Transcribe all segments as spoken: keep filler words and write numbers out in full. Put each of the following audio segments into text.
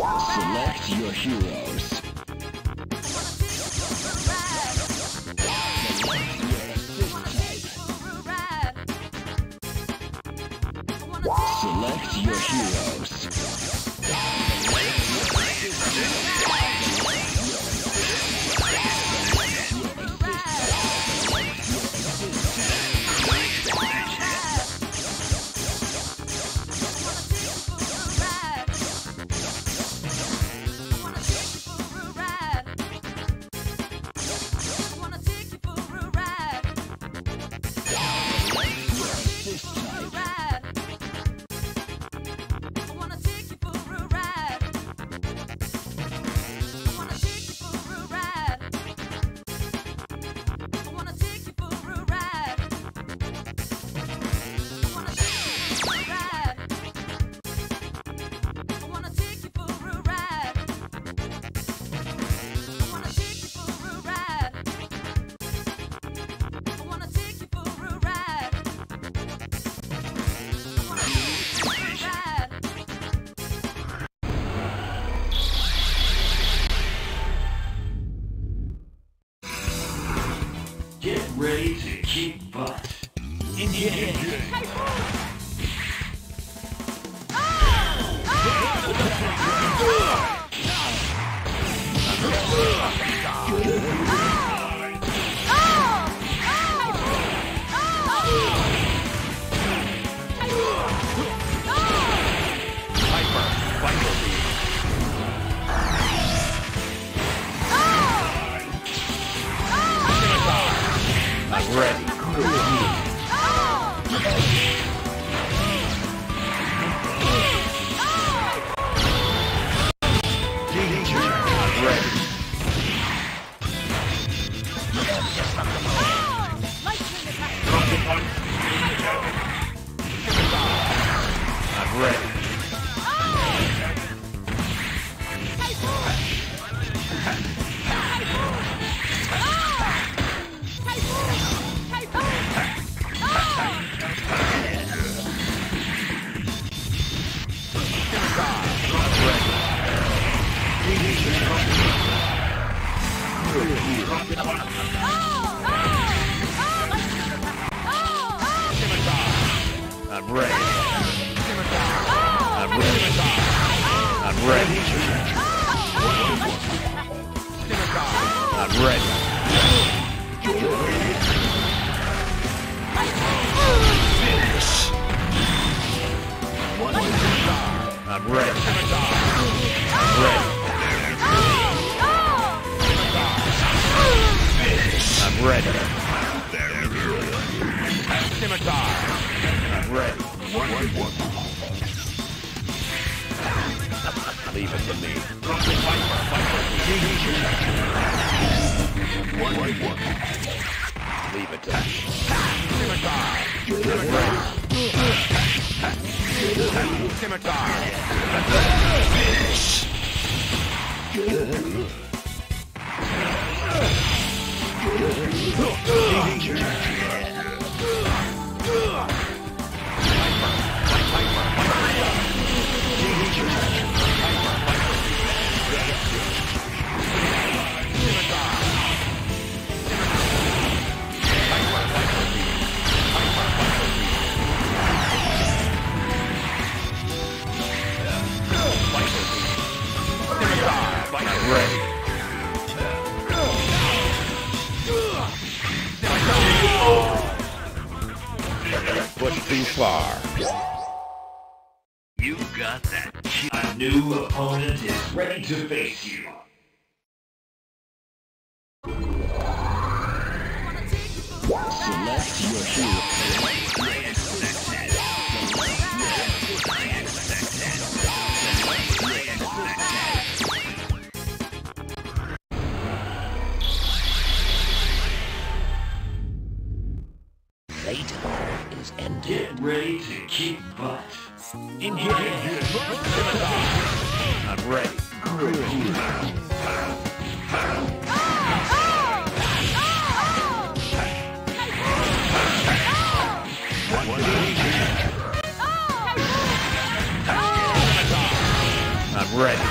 Select your heroes. Select your heroes. Get ready to kick butt. I'm ready. I'm ready. I'm ready. I'm ready. I'm ready. I'm ready. Finish. I'm ready. I'm ready. Finish. I'm ready. Scimitar. I'm ready. Leave it to me. Leave it to me. Scimitar. Scimitar. Finish. Ready. Push too far. You got that. A new opponent is ready to face you. Select your hero. Later is ended. Get ready to kick butt. In here. I'm ready. I'm ready.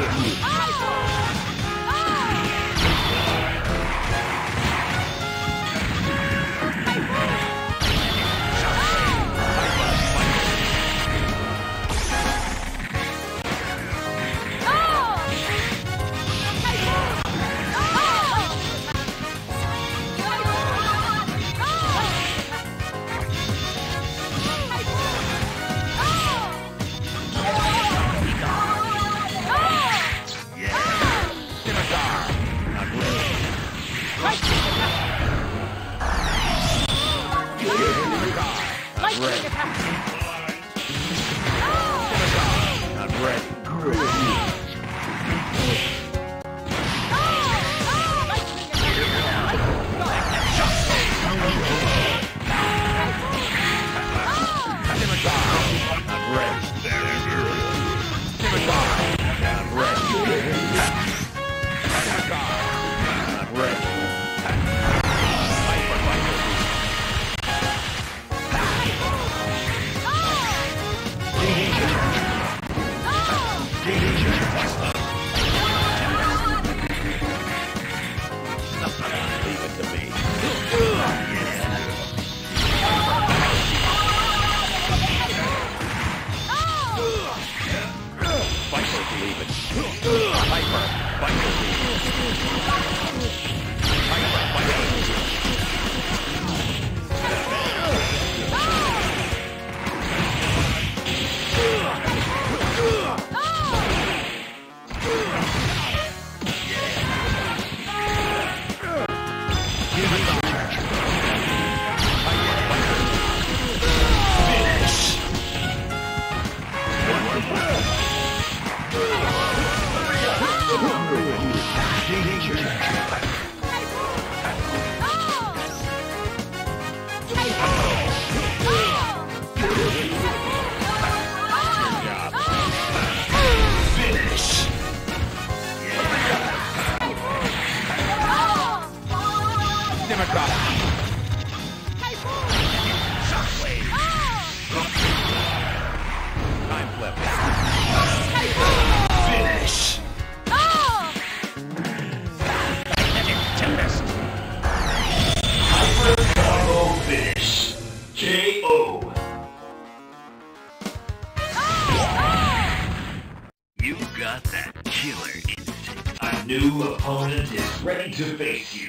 New opponent is ready to face you.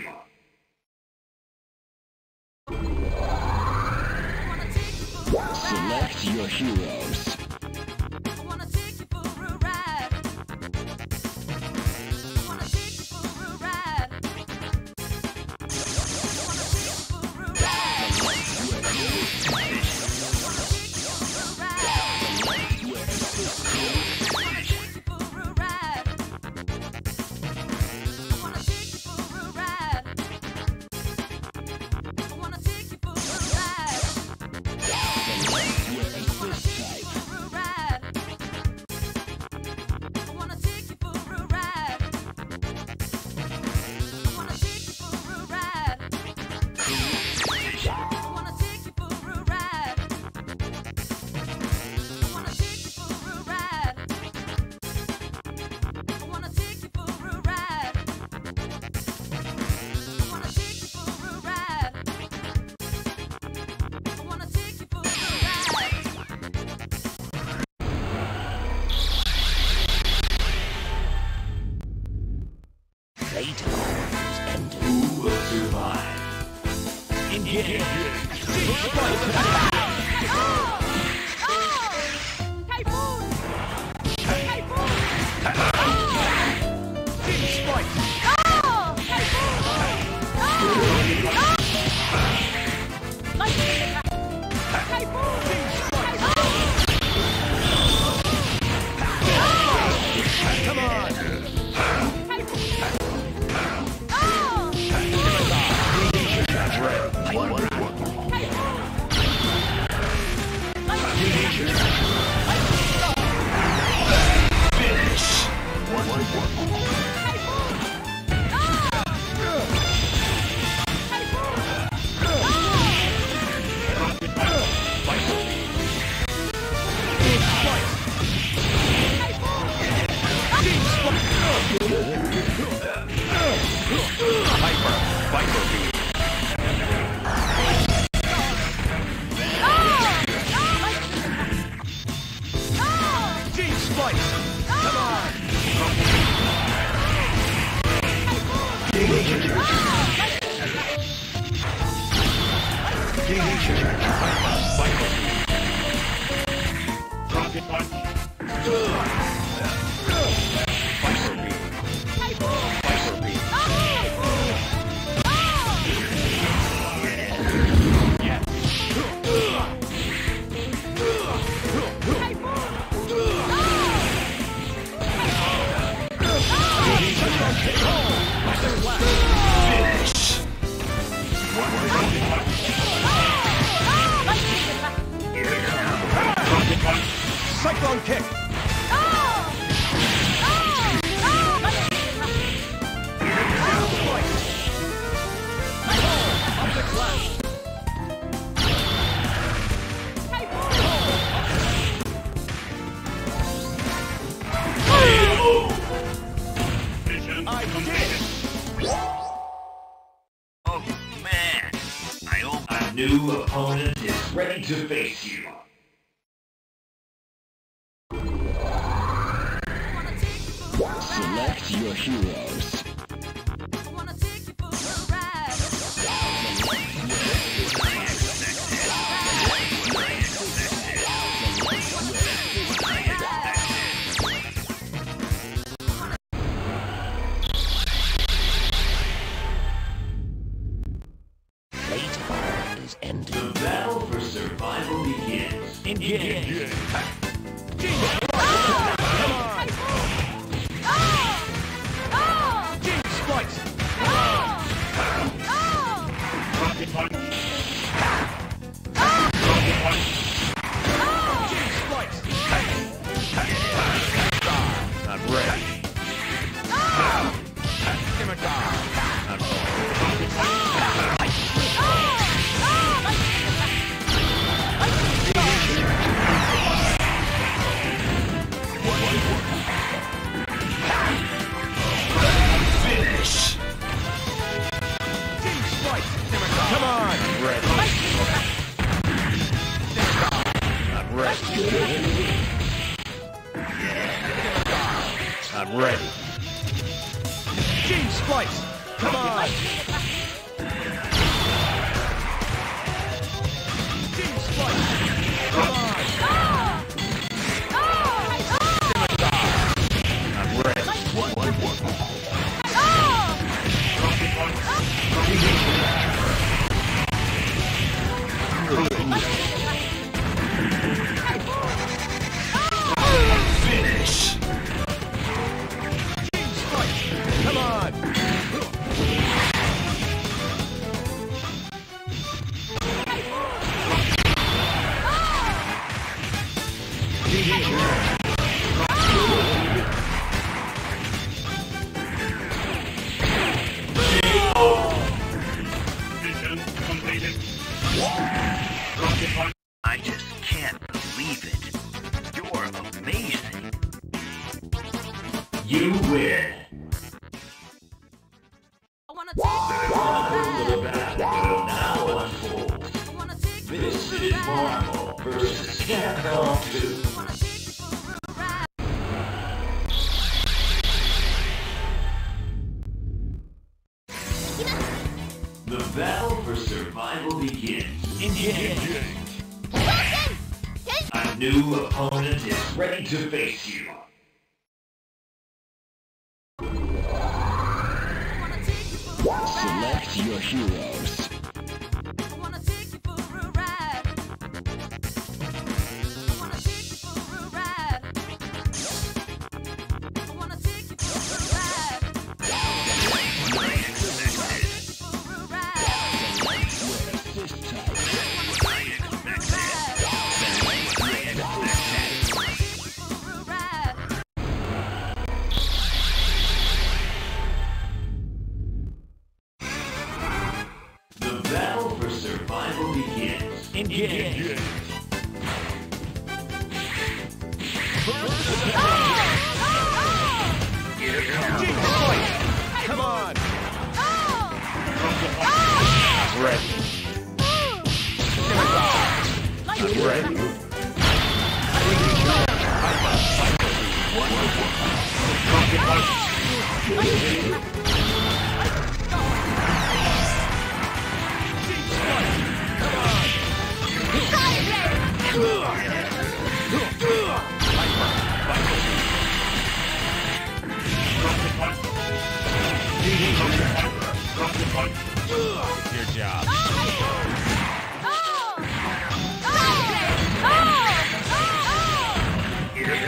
Select your heroes. Who will survive? Engage! Come on! One, one, one. Splice! Come on! Rocket punch. Viper beam. Viper beam. Yes. Finish! Rocket punch. Cyclone kick! Object flash! Mission I did completed. it! Oh man! I hope a new opponent is ready to face you. Select your heroes. Playtime is ending. The battle for survival begins. Engage. Come on! Team Splice! Rocket punch. Rocket punch. Team Splice! Not ready. Scimitar! Not ready. Rocket punch. Finish! Team Splice! Come on! Ready. Not ready. Not ready. Team Splice! Come on! Team Splice! Come on! Not ready. Rocket punch. Finish! Team Splice! Come on! Mission completed. Rocket punch. I just can't believe it. You're amazing. You win. The battle now unfolds. This is Marvel versus Capcom two. The battle for survival begins. Engage. A new opponent is ready to face you. Select your heroes. The battle for survival begins. Engage. Here comes. Team Splice! Come on! Ready. Scimitar! Ready.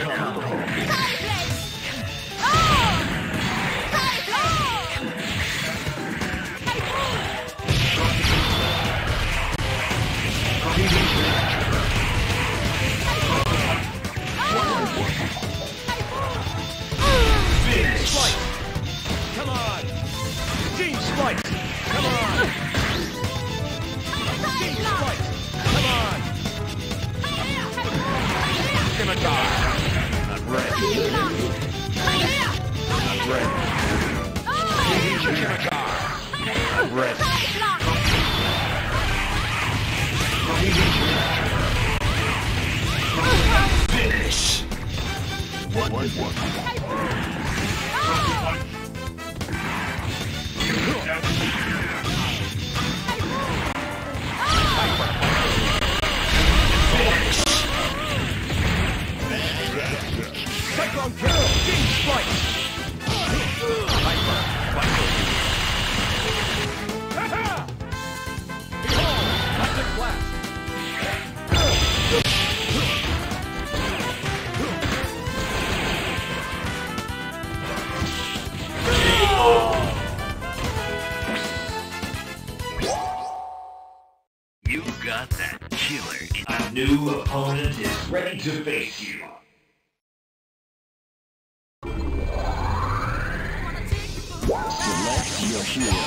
You got that killer. A new opponent is ready to face you. Select your hero.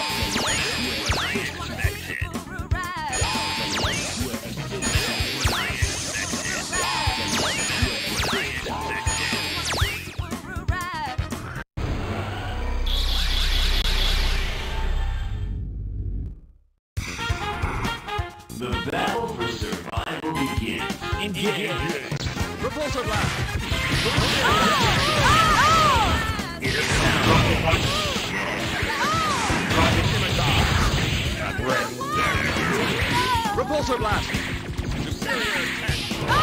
The battle for survival begins. Engage. Repulsor blast. Repulsor blast. Superior attack.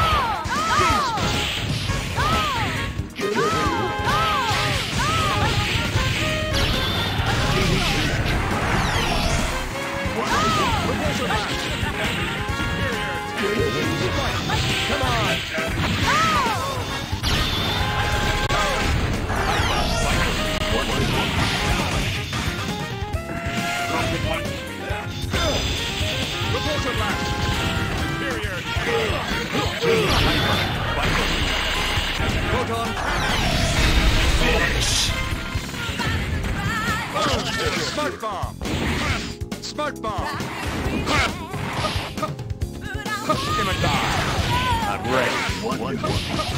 Repulsor blast. Come on! Repulsor blast! Superior! Proton! Finish! Smart bomb! Smart bomb! Scimitar! I'm ready. One, one, one.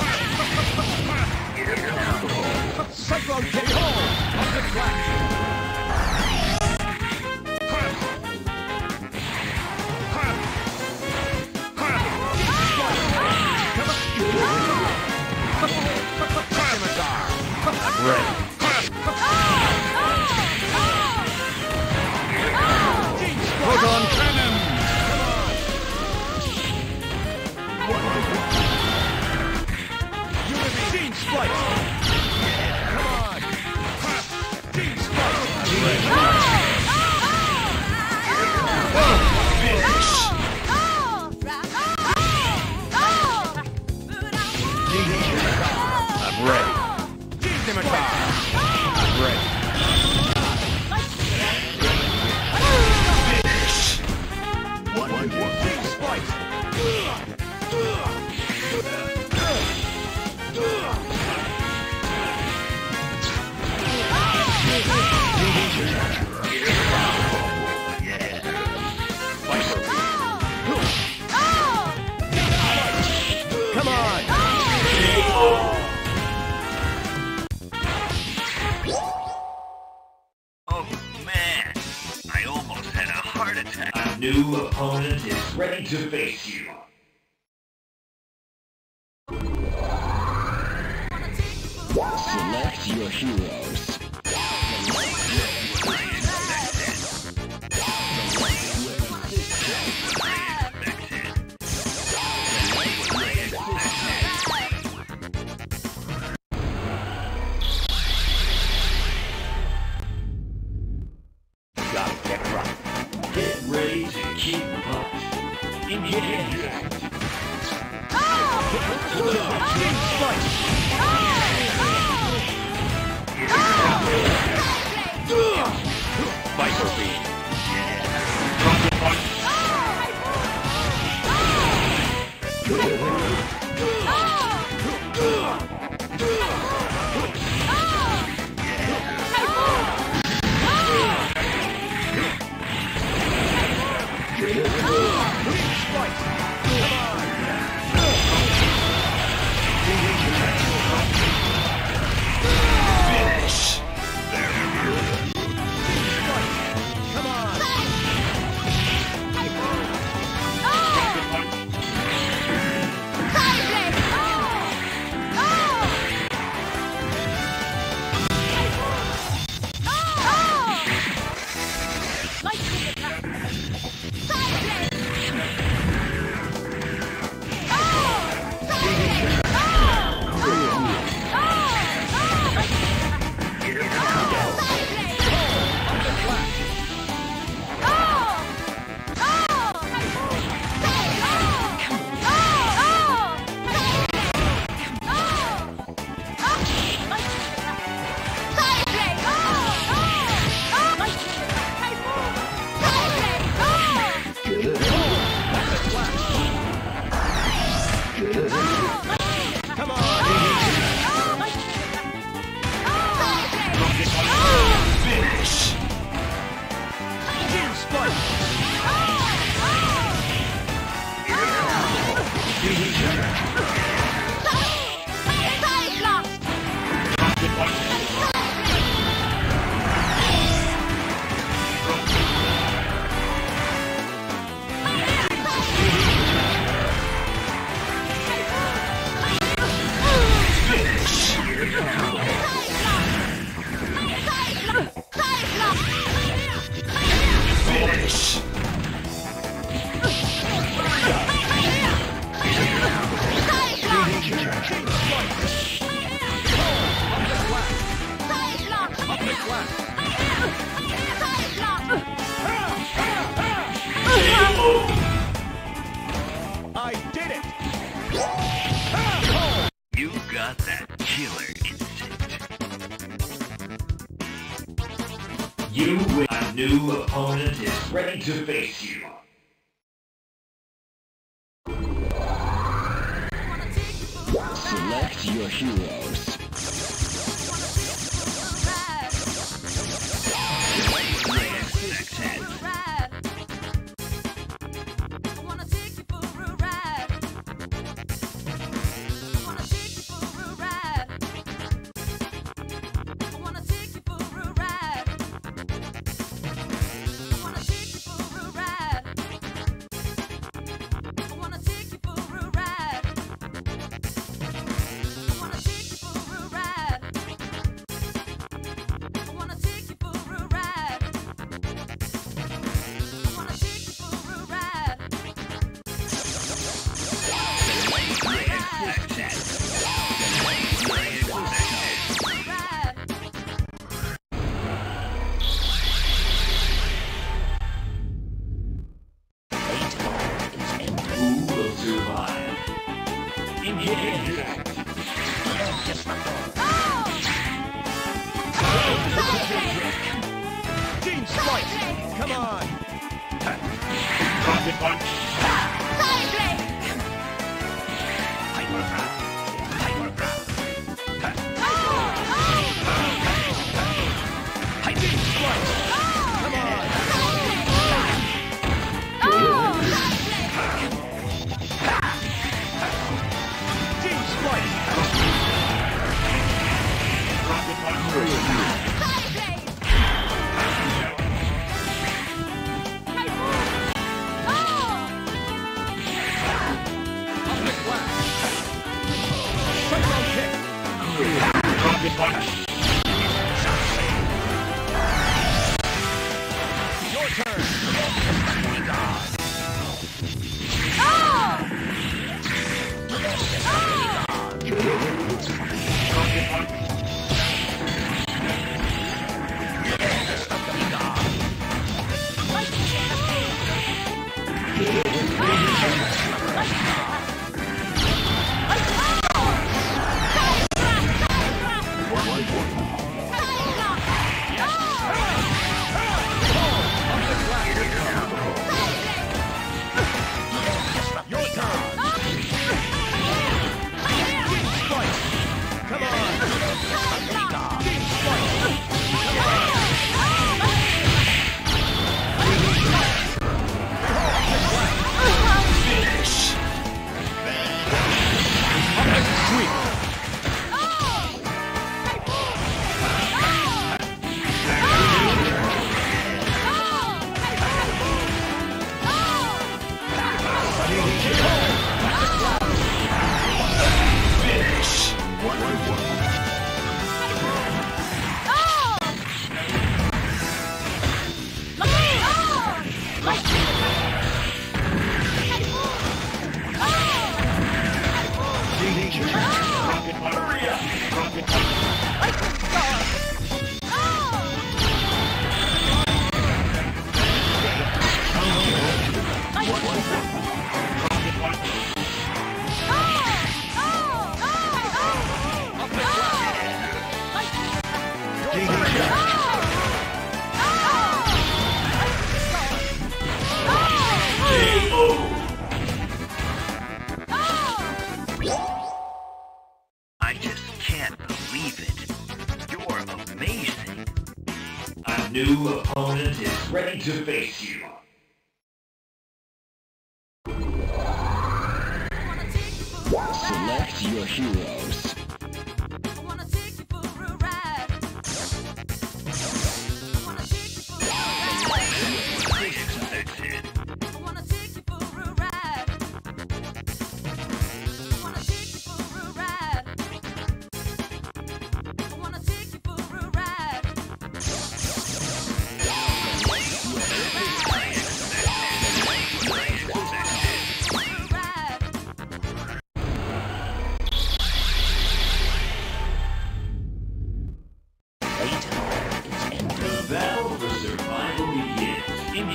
Cyclone K O! Optic flash! Scimitar! I'm ready. Proton cannon! Gene Splice! Come on! Gene Splice! Finish! I'm ready. Scimitar! I'm ready. Finish! One, one, one. Gene Splice! Come on! Oh man, I almost had a heart attack. A new opponent is ready to face you. Select your heroes. Get ready to keep up. Engage. Gene Splice! Finish! I did it! You got that killer instinct. You win. A new opponent is ready to face you. Select your heroes. Gene Splice! Come on! Rocket punch! Gene Splice! Come on! Gene Splice! Rocket punch! Rocket punch! Your turn! Rocket punch! Your turn! Gene Splice! Come on! Gene Splice! Finish! Sweet! Finish! Rocket punch! Hurry up! Rocket punch! Rocket punch! K O! I just can't believe it. You're amazing. A new opponent is ready to face you. Select your heroes. That's it.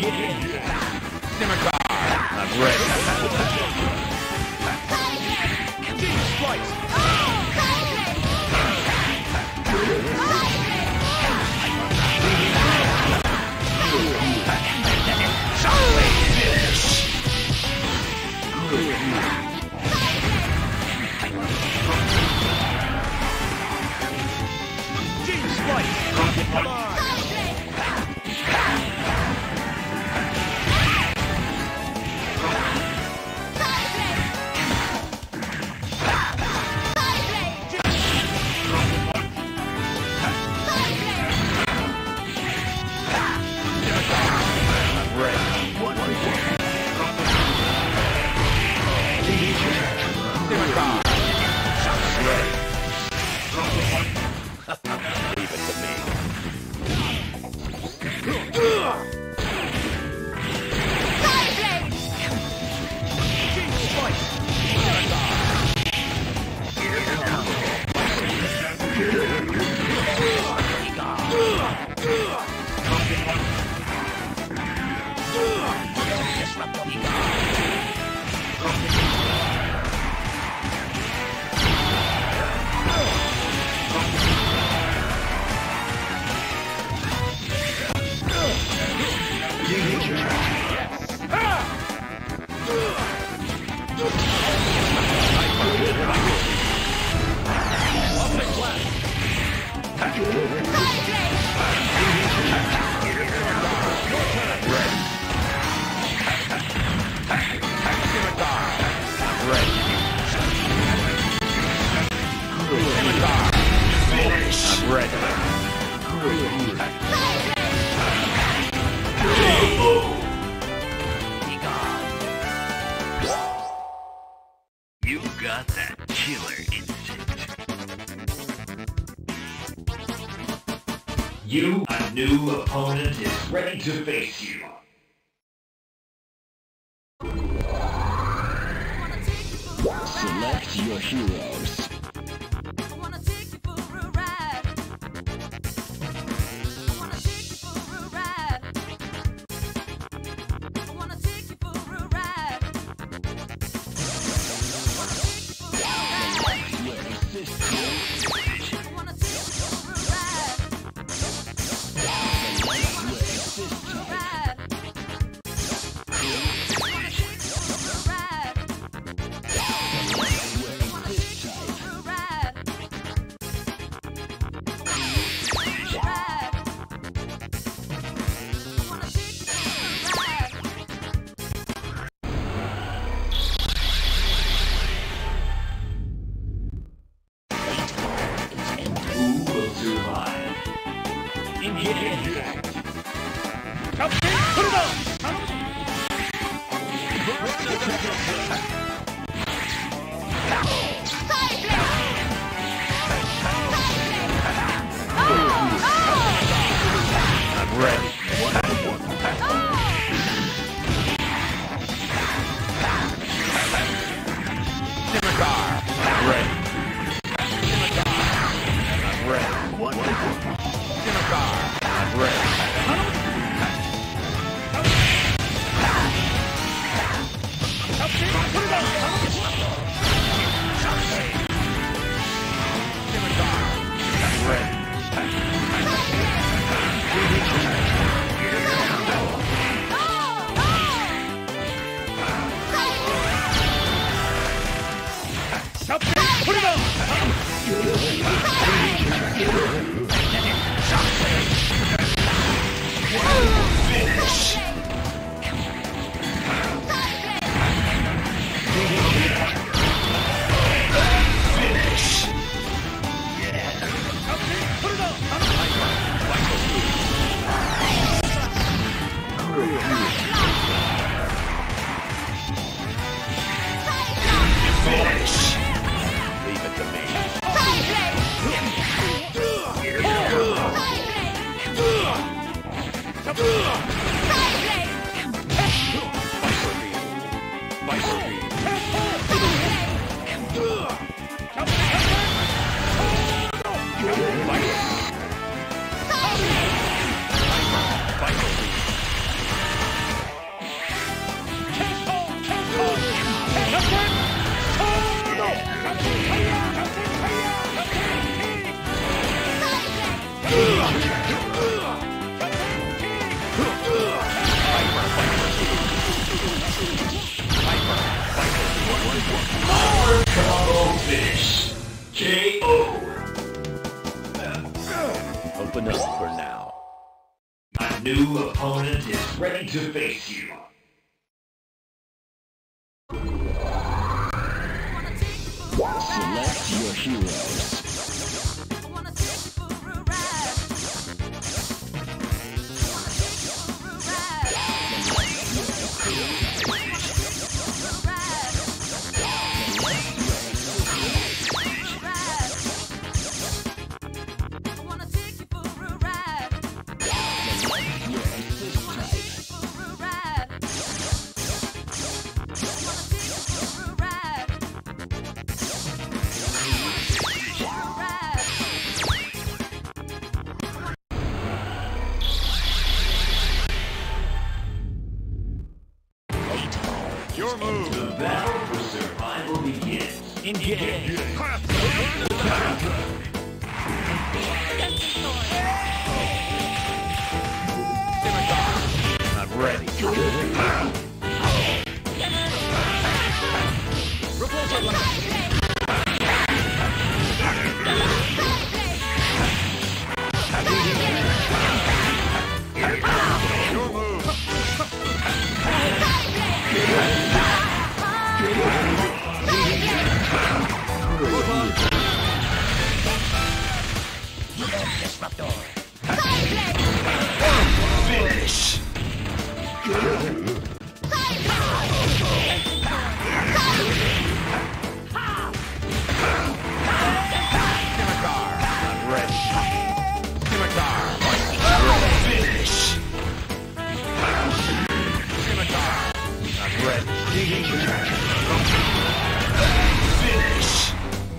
Scimitar. I'm ready. Deep Slice. Deep Slice. Come on. Leave it to me. You got that killer instinct. You, a new opponent, is ready to face you. Select your heroes. Up, K O. Open up for now. A new opponent is ready to face you. Select your heroes. Your move. The battle for survival begins. Engage. I'm ready. Your move. Finish. I'm ready. Finish. I'm ready. Finish.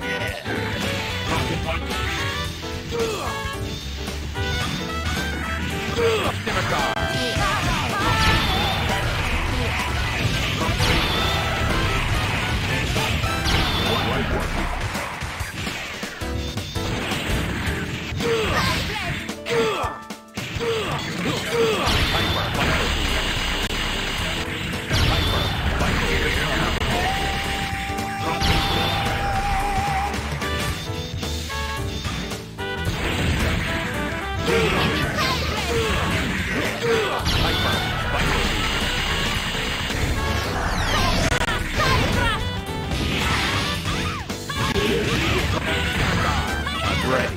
I'm ready.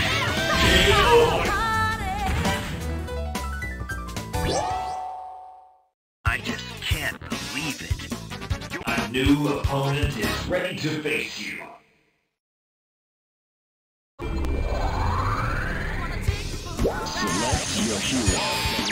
I just can't believe it. A new opponent is ready to face you. Select your hero.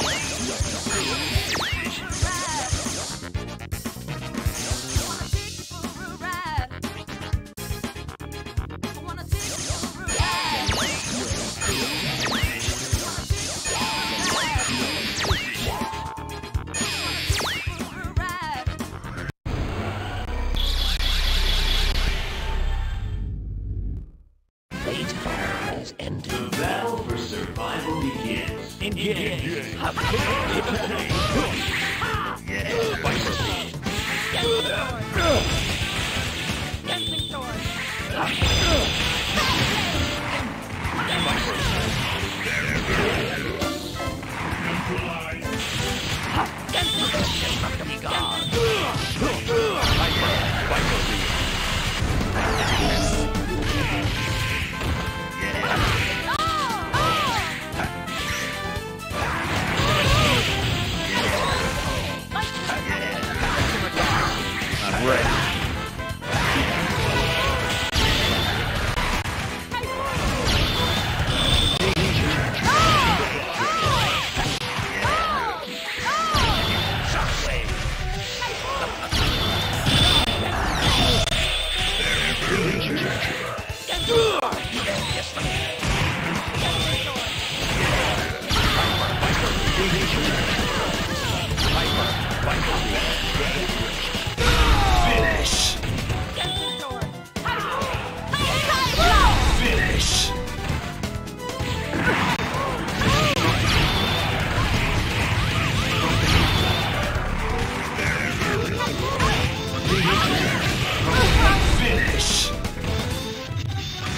The battle for survival begins. Engage. I'm ready. Finish. Finish. Finish.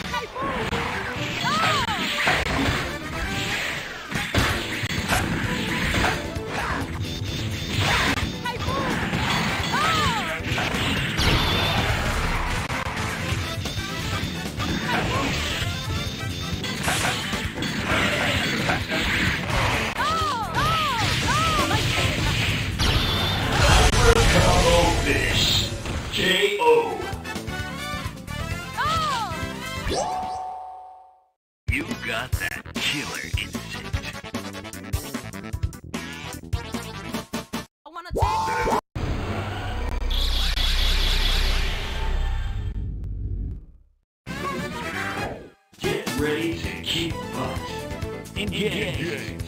You got that killer instinct. I wanna take Get ready to keep butt. Engage.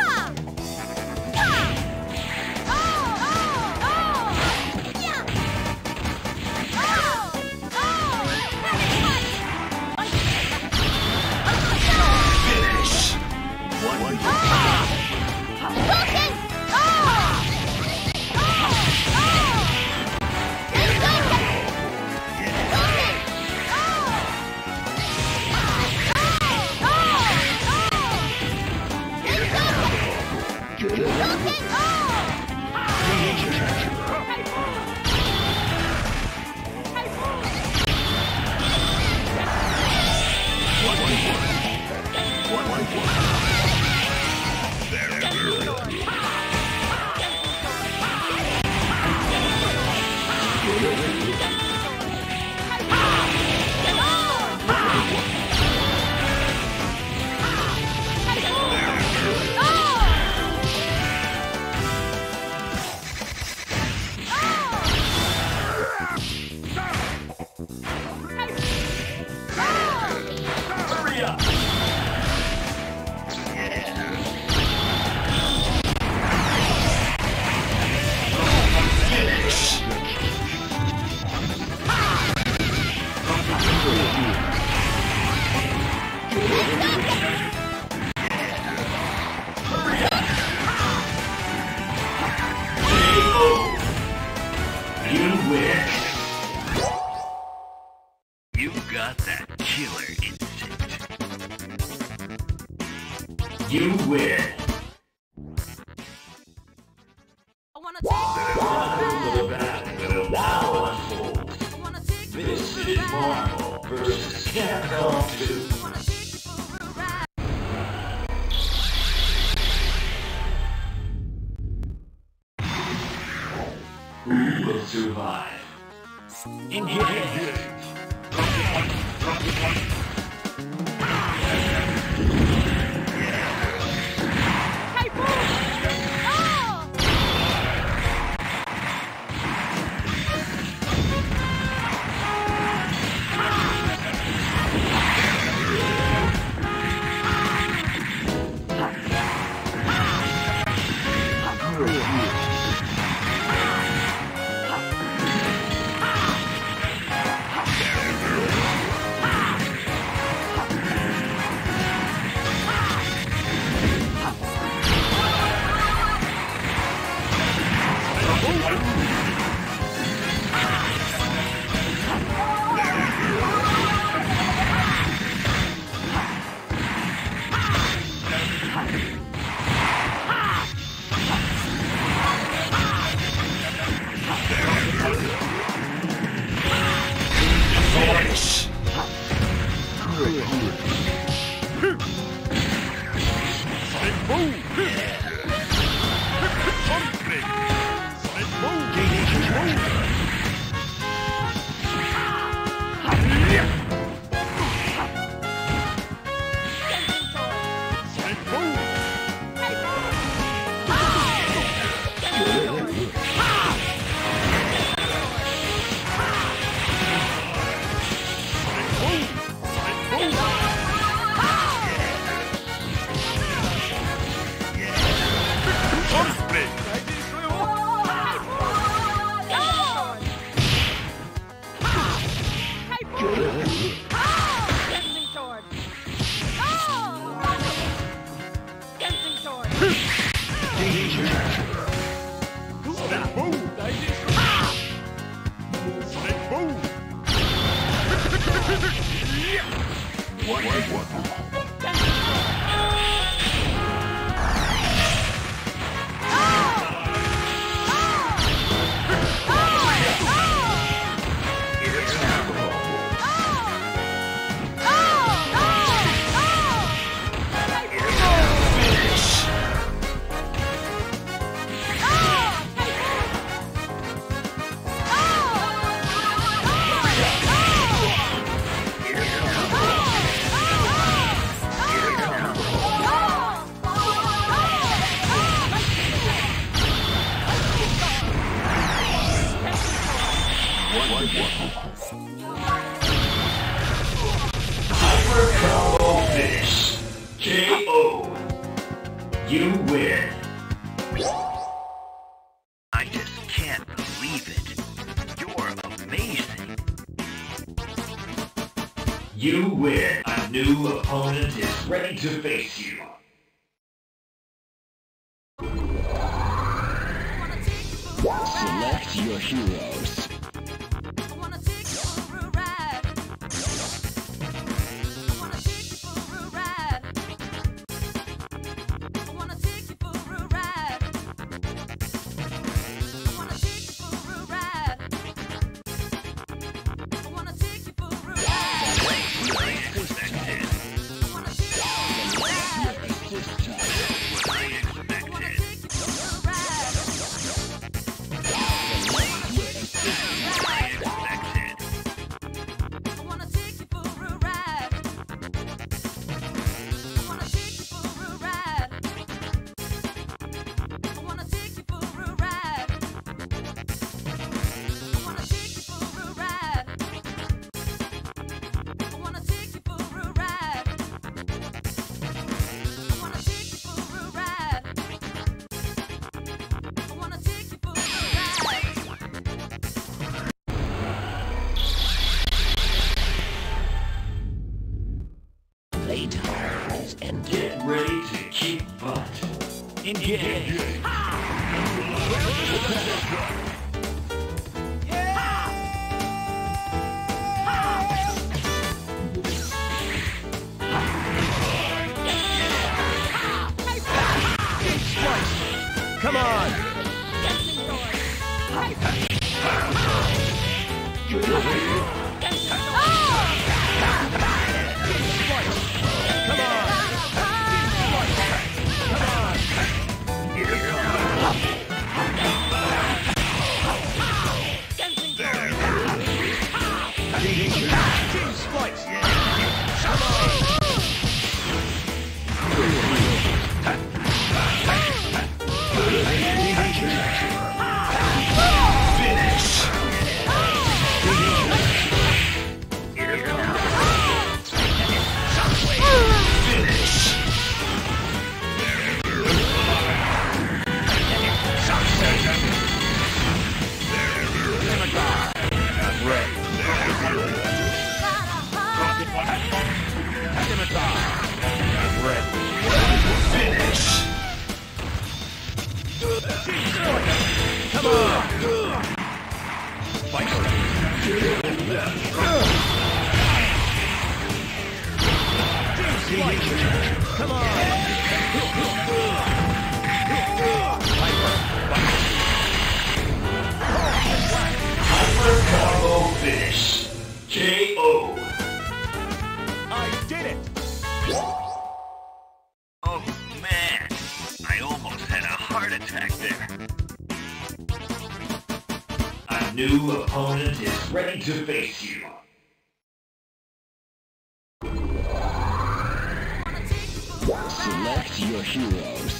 Oh! You win. I wanna take you The battle will now unfold. I wanna take you This for a is ride. Marvel versus Capcom two. I wanna take you for a ride. Who will survive? Engage! Hey, boom! Oh! Hyper combo finish. K O. You win. I just can't believe it. You're amazing. You win. A new opponent is ready to face you. Select your heroes. I wanna take you for a ride. I wanna take you for a ride. I wanna take you for a ride. I wanna take you for a ride. I wanna take you for a ride. I wanna take you for a ride. I wanna take you for a ride. Engage. Come on! Come Hyper combo finish. K O. I did it! Oh man, I almost had a heart attack there. A new opponent is ready to face you. Select your heroes.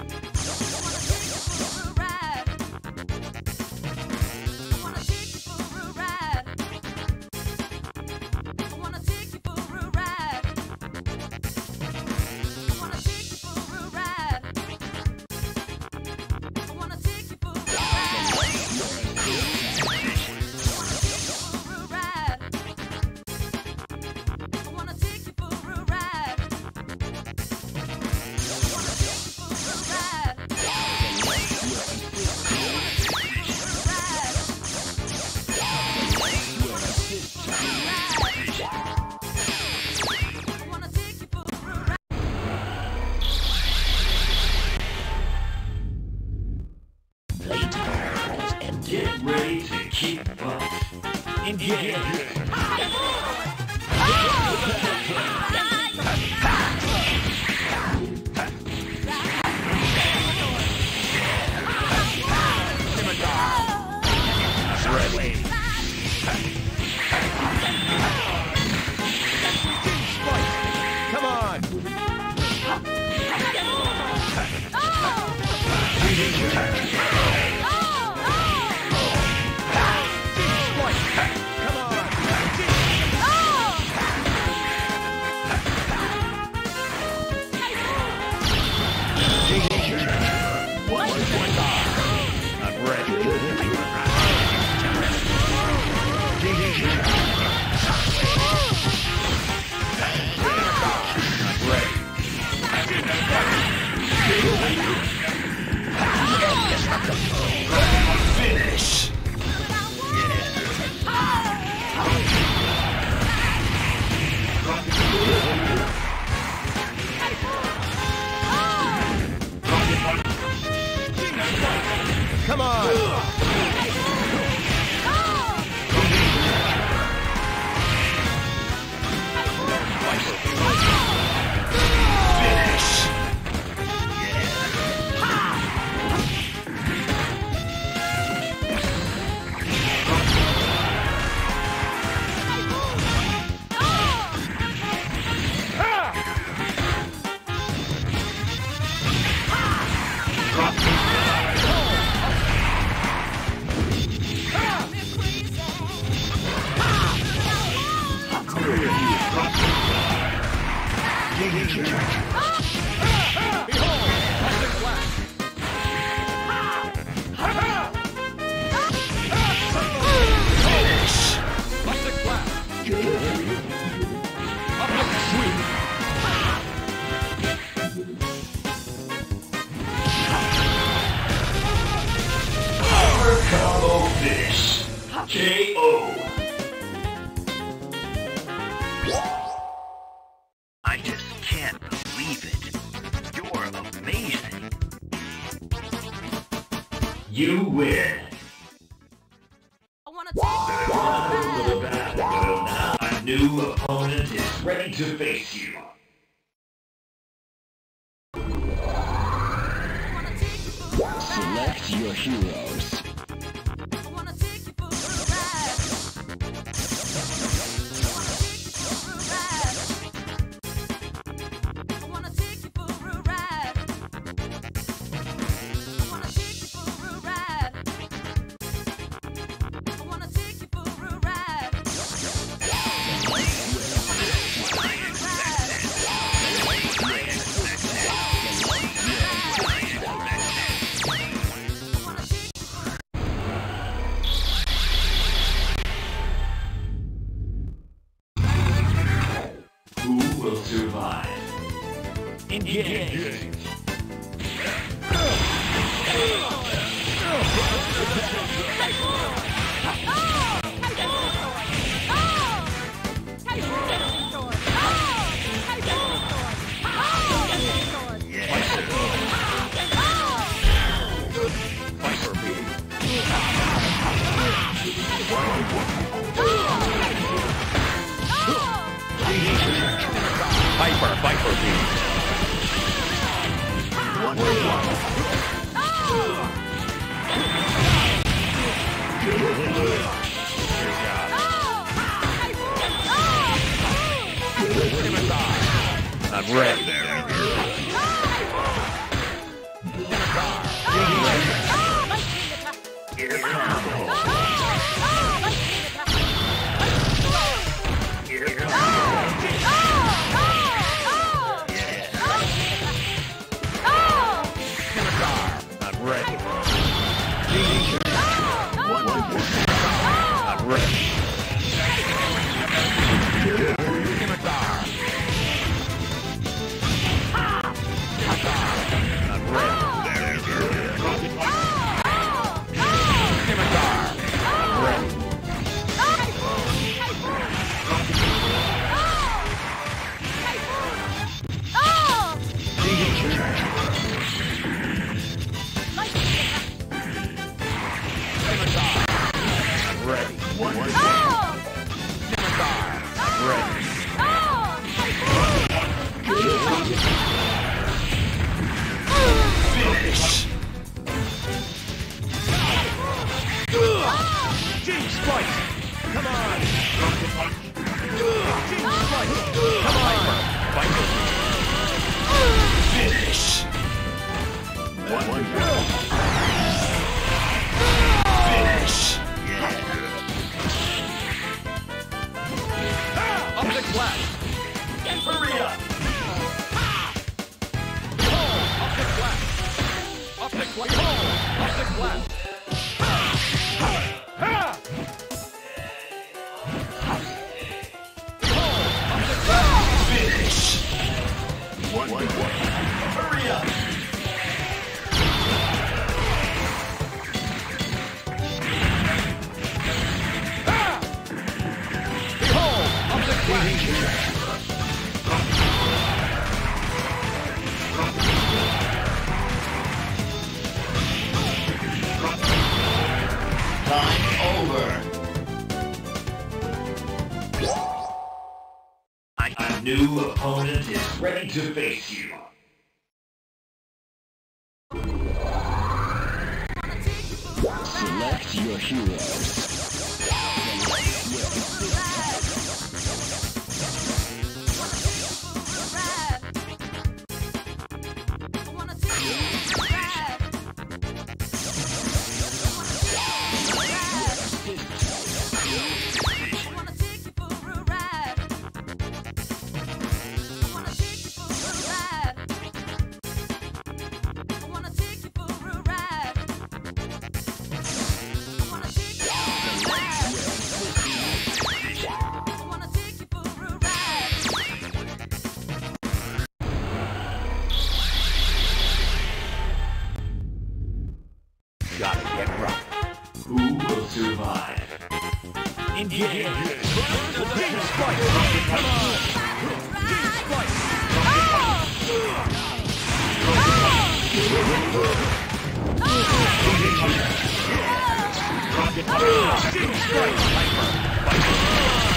Get ready to keep up. Engage. Come on! Finish. Come on! K O. I just can't believe it. You're amazing. You win. I wanna take you for a ride. Well, now a new opponent is ready to face you. I wanna take you for a ride. Select your heroes. I wanna take you for a ride. I wanna take you for a ride. I wanna take you for a ride. I wanna take you for a ride. Who will survive? Engage. Viper beam. Viper, Viper beam. I'm ready. I'm ready. I'm ready. I'm ready. I'm ready. I'm ready. I'm ready. Finish. G-Splice! Come on! G-Splice! Come on! Viper! Finish. Finish. Up the glass! Hurry up! Up the glass! Up the glass! Up the glass! Finish. Hurry up. Behold! Up the glass! Time over. A new opponent is ready to face you. Select your heroes. Gotta get right. Who will survive? Engage. Gene Splice. Come on. Gene Splice. Gene Splice.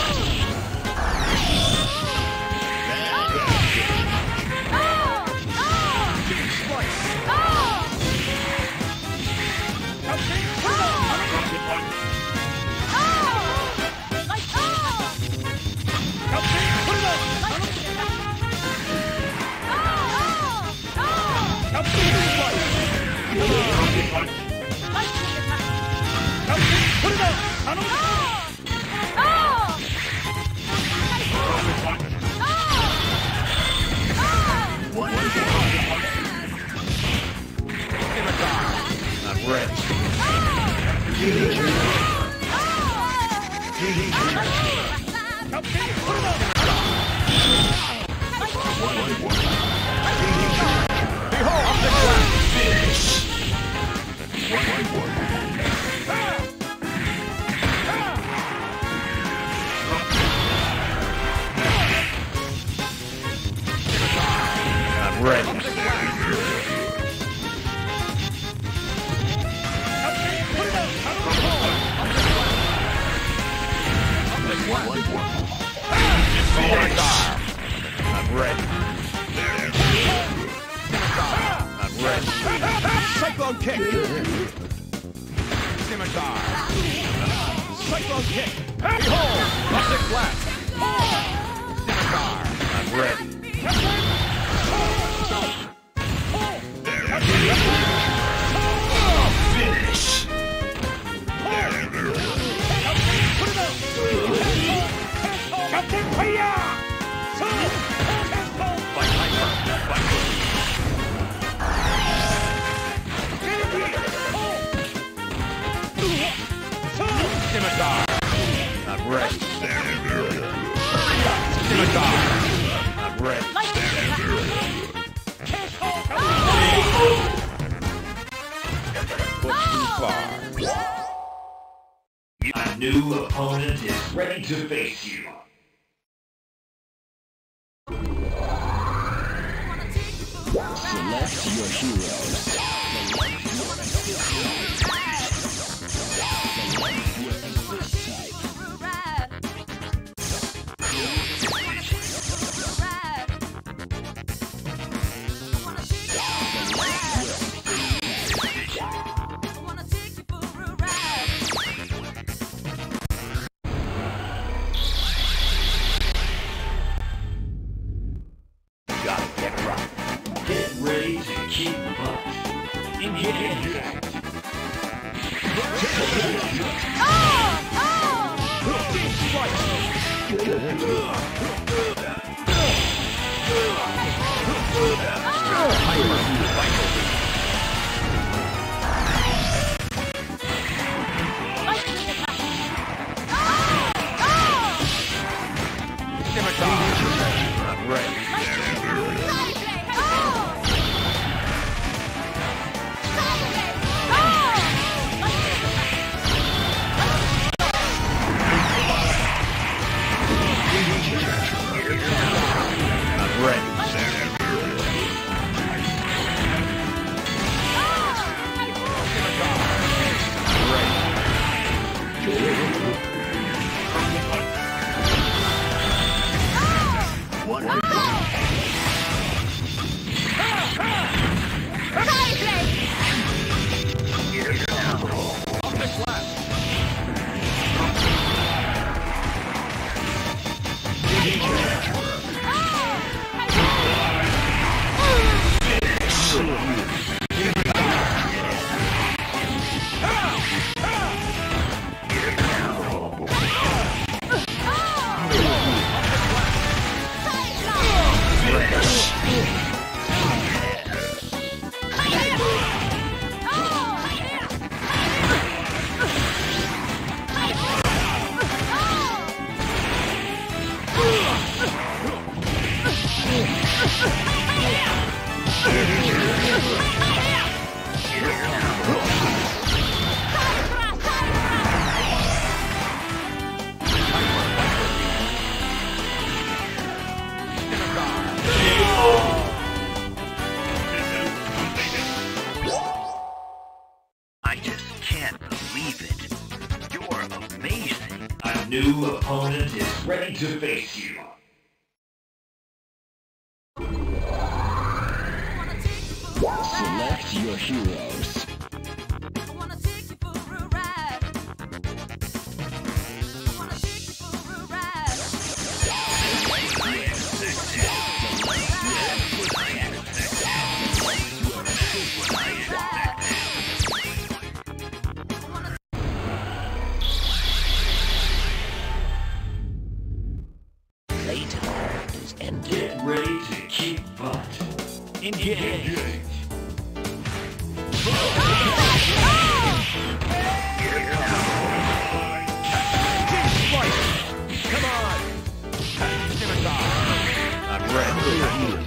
Cyclone kick! Scimitar! Cyclone kick! Behold! Optic blast! Scimitar! I'm ready. Finish! Captain Fire! Fight Hyper! Fight Scimitar! I'm ready. Scimitar! I'm ready. Push too far. Your new opponent is ready to face you. Select your heroes. new opponent is ready to face you. Select your heroes. I wanna take you for a ride. I wanna take you for a ride. Playtime is ended. Get ready to kick butt. Engage. Come on! Scimitar! I'm ready.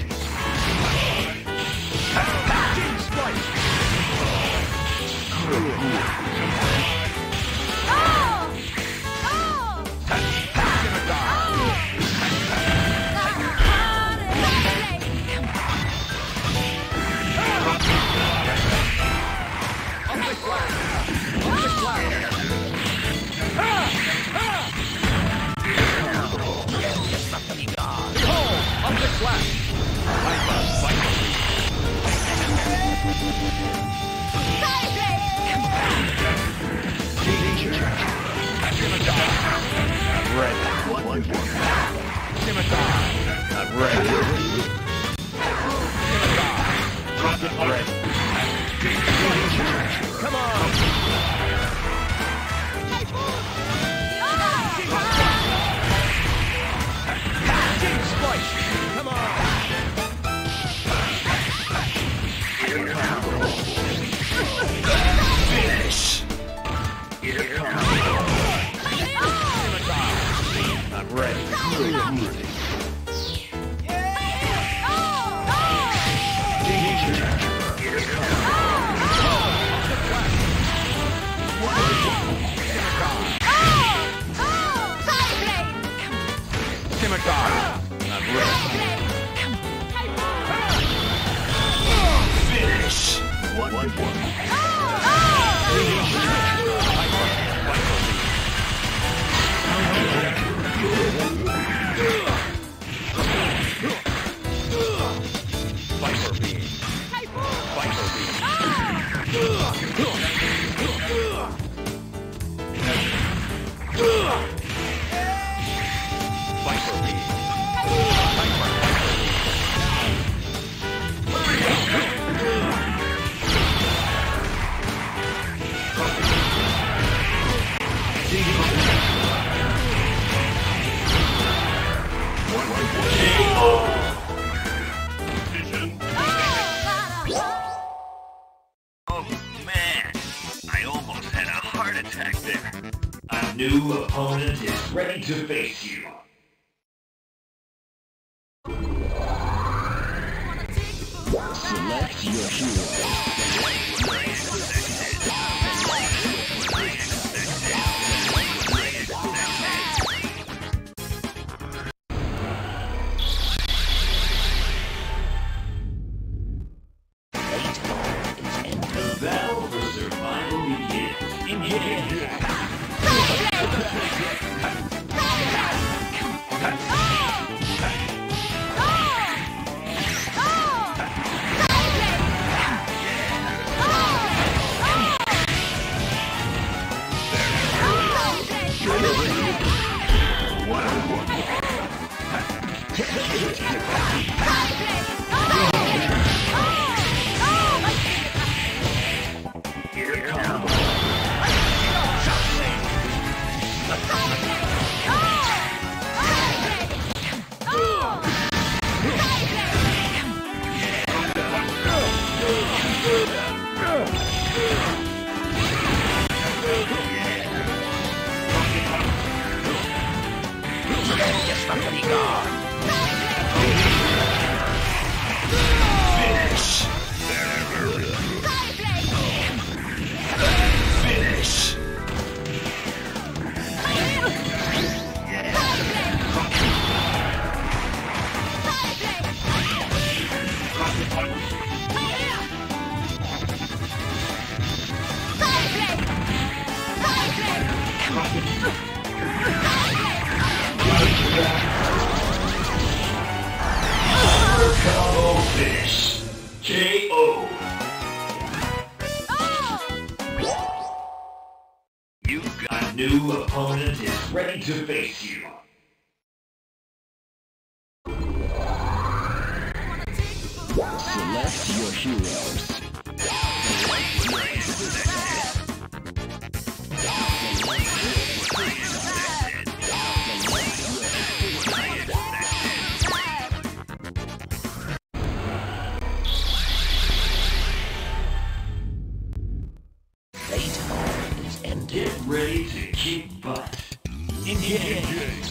King Splice! Come on! King Splice! Come on! Finish. Here comes. I'm ready. Scimitar! I'm ready. Finish. One, one, one. Viper Beam. Viper Beam. Viper Beam. Oh man, I almost had a heart attack there. A new opponent is ready to face you. Select your heroes. Battle for survival begins. Engage. Here comes. Finish. Finish. Fire blade! Combo finish. K O. You've got a new opponent is ready to face you. Select your heroes. Playtime is ended. Get ready to kick butt. Engage.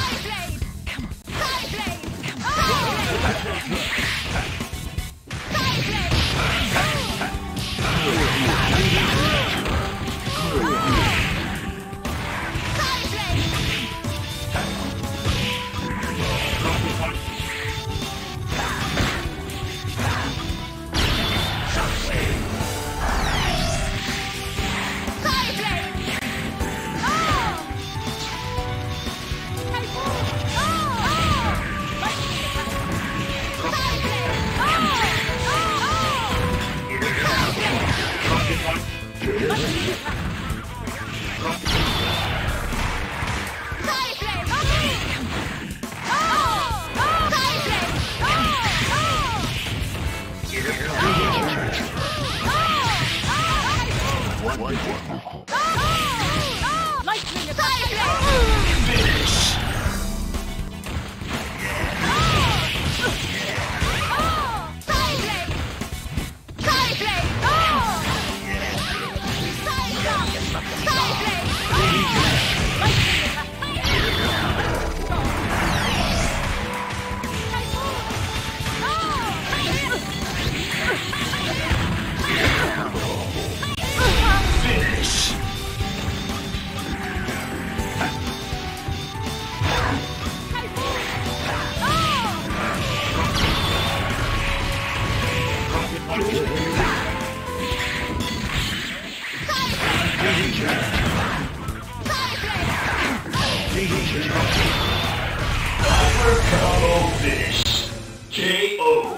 Combo finish. K O.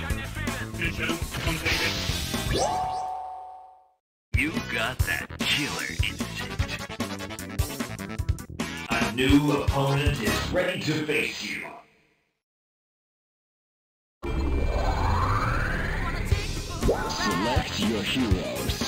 You got that killer instinct. A new opponent is ready to face you. Select your heroes.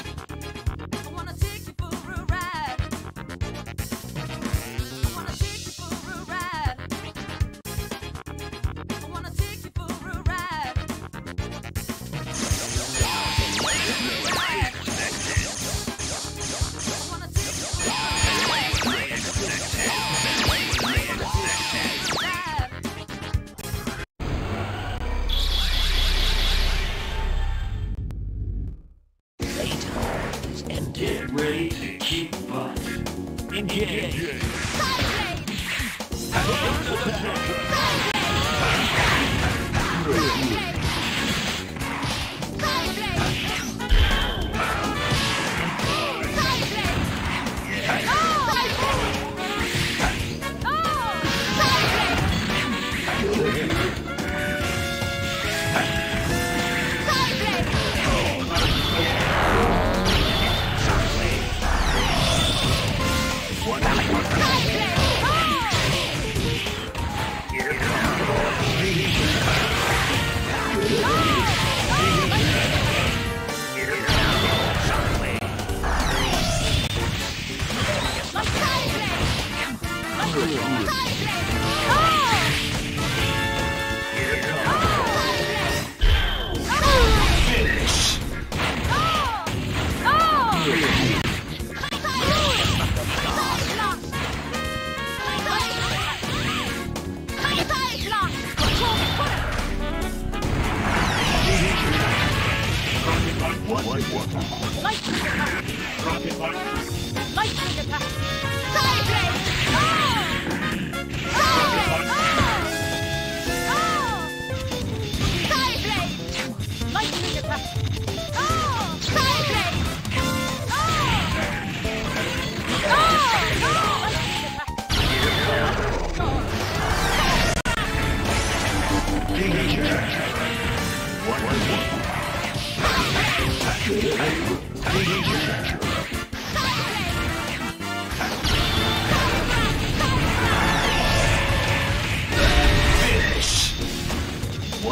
Get ready to kick butt. Engage.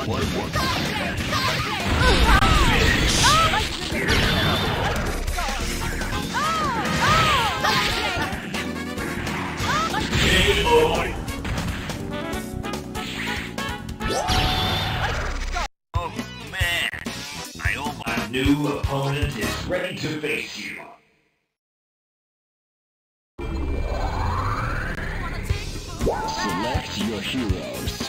Oh man, I almost... A new opponent is ready to face you. Select your heroes.